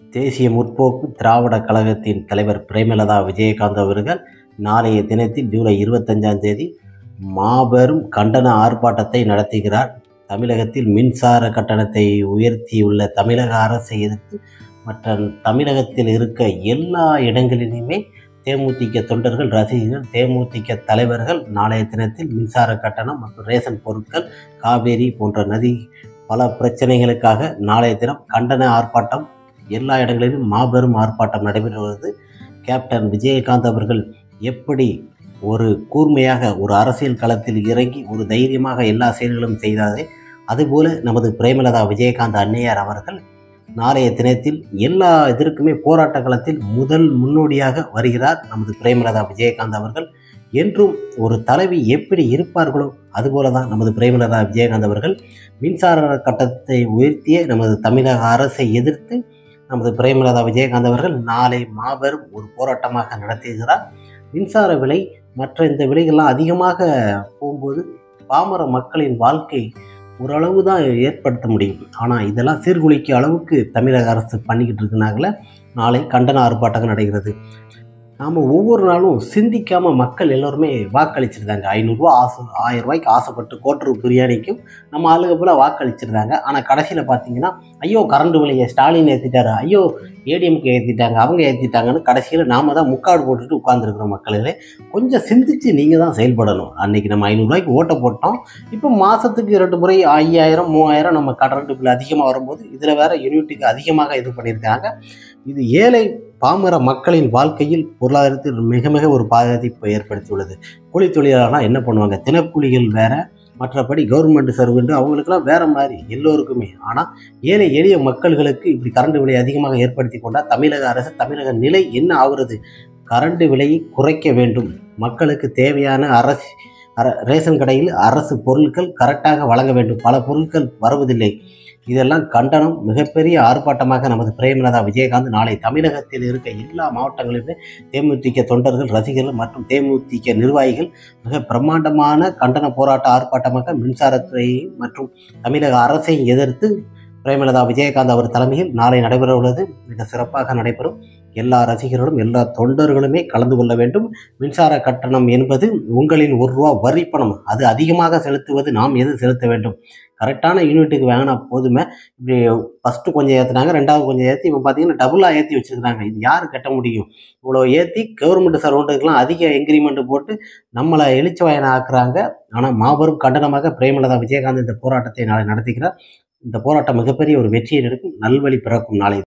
தேசிய முற்போக்கு திராவிடக் கழகத்தின் தலைவர் பிரேமலதா விஜயகாந்த் அவர்கள் நாளைய தினத்தில் ஜூலை 25ஆம் தேதி மாபெரும் கண்டன ஆர்ப்பாட்டத்தை நடத்துகிறார். தமிழகத்தில் மின்சார கட்டணத்தை உயர்த்தியுள்ள தமிழக அரசை எதிர்த்து மற்ற தமிழகத்தில் இருக்க எல்லா இடங்களிலுமே தேமுதிக தொண்டர்கள், ரசிகர்கள், தேமுதிக தலைவர்கள் நாளைய தினத்தில் மின்சார கட்டணம் மற்றும் ரேஷன் பொருட்கள், காவேரி போன்ற நதி பல பிரச்சனைகளுக்காக நாளைய தினம் கண்டன ஆர்ப்பாட்டம் எல்லா இடங்களிலும் மாபெரும் ஆர்ப்பாட்டம் நடைபெறுவது. கேப்டன் விஜயகாந்த் அவர்கள் எப்படி ஒரு கூர்மையாக ஒரு அரசியல் களத்தில் இறங்கி ஒரு தைரியமாக எல்லா செயல்களும் செய்தாரே, அதுபோல நமது பிரேமலதா விஜயகாந்த் அன்னையார் அவர்கள் நாளைய தினத்தில் எல்லா இதற்குமே போராட்ட களத்தில் முதல் முன்னோடியாக வருகிறார். நமது பிரேமலதா விஜயகாந்த் அவர்கள் என்றும் ஒரு தலைவி எப்படி இருப்பார்களோ அதுபோல தான் நமது பிரேமலதா விஜயகாந்த் அவர்கள் மின்சார கட்டணத்தை உயர்த்திய நமது தமிழக அரசை எதிர்த்து நமது பிரேமலதா விஜயகாந்த் அவர்கள் நாளை மாபெரும் ஒரு போராட்டமாக நடத்துகிறார். மின்சார விலை மற்ற இந்த விலைகள்லாம் அதிகமாக போகும்போது பாமர மக்களின் வாழ்க்கை ஓரளவு தான் ஏற்படுத்த முடியும். ஆனால் இதெல்லாம் சீர்குலைக்க அளவுக்கு தமிழக அரசு பண்ணிக்கிட்டு இருக்குனாங்கள நாளை கண்டன ஆர்ப்பாட்டம் நடக்கிறது. நாம் ஒவ்வொரு நாளும் சிந்திக்காமல் மக்கள் எல்லோருமே வாக்களிச்சிருந்தாங்க. 500 ரூபா 1000 ரூபாய்க்கு ஆசைப்பட்டு கோட்டரு பிரியாணிக்கும் நம்ம ஆளுங்க போல வாக்களிச்சிருந்தாங்க. ஆனால் கடைசியில் பார்த்தீங்கன்னா, ஐயோ கரண்ட் விலையை ஸ்டாலின் ஏற்றிட்டாரு, ஐயோ ஏடிஎம்கே ஏற்றிட்டாங்க, அவங்க ஏற்றிட்டாங்கன்னு கடைசியில் நாம் தான் முக்காடு போட்டுட்டு உட்காந்துருக்குறோம். மக்களே கொஞ்சம் சிந்திச்சு நீங்கள் தான் செயல்படணும். அன்றைக்கி நம்ம 500 ரூபாய்க்கு ஓட்டை போட்டோம். இப்போ மாதத்துக்கு 2 முறை 5000 3000 நம்ம கரண்ட் பில் அதிகமாக வரும்போது இதில் வேறு யூனிட்டுக்கு அதிகமாக இது பண்ணியிருக்காங்க. இது ஏழை பாமர மக்களின் வாழ்க்கையில் பொருளாதாரத்தில் மிக மிக ஒரு பாதிப்பை ஏற்படுத்தியுள்ளது. கூலி தொழிலாளர்லாம் என்ன பண்ணுவாங்க, தினக்கூலிகள் வேற, மற்றபடி கவர்மெண்ட் சர்வெண்ட் அவங்களுக்கெல்லாம் வேற மாதிரி எல்லோருக்குமே. ஆனால் ஏழை எளிய மக்கள்களுக்கு இப்படி கரண்ட் விலை அதிகமாக ஏற்படுத்தி கொண்டால் தமிழக அரசு தமிழக நிலை என்ன ஆகுறது? கரண்ட் விலையை குறைக்க வேண்டும். மக்களுக்கு தேவையான ரேஷன் கடையில் அரசு பொருட்கள் கரெக்டாக வழங்க வேண்டும். பல பொருட்கள் வருவதில்லை. இதெல்லாம் கண்டனம் மிகப்பெரிய ஆர்ப்பாட்டமாக நமது பிரேமலதா விஜயகாந்த் நாளை தமிழகத்தில் இருக்க எல்லா மாவட்டங்களிலுமே தேமுதிக தொண்டர்கள், ரசிகர்கள் மற்றும் தேமுதிக நிர்வாகிகள் மிக பிரம்மாண்டமான கண்டன போராட்ட ஆர்ப்பாட்டமாக மின்சாரத்துறையை மற்றும் தமிழக அரசை எதிர்த்து பிரேமலதா விஜயகாந்த் அவர் தலைமையில் நாளை நடைபெற உள்ளது. மிக சிறப்பாக நடைபெறும். எல்லா ரசிகர்களும் எல்லா தொண்டர்களுமே கலந்து கொள்ள வேண்டும். மின்சார கட்டணம் என்பது உங்களின் ₹1 வரி பணம். அது அதிகமாக செலுத்துவது நாம் எது செலுத்த வேண்டும்? கரெக்டான யூனிட்டுக்கு வாங்கினா போதுமே. இப்படி ஃபஸ்ட்டு கொஞ்சம் ஏற்றுனாங்க, 2வது கொஞ்சம் ஏற்றி, இப்போ பார்த்தீங்கன்னா டபுளாக ஏற்றி வச்சுருக்காங்க. இது யார் கட்ட முடியும்? இவ்வளோ ஏற்றி கவர்மெண்ட் சர்வெண்ட்டுக்கெலாம் அதிக இன்க்ரிமெண்ட் போட்டு நம்மளை எழுச்சவாயனை ஆக்குறாங்க. ஆனால் மாபெரும் கண்டனமாக பிரேமலதா விஜயகாந்த் இந்த போராட்டத்தை நாளை நடத்துகிறார். இந்த போராட்டம் மிகப்பெரிய ஒரு வெற்றியை எடுக்கும். நல்வழி பிறக்கும் நாளை.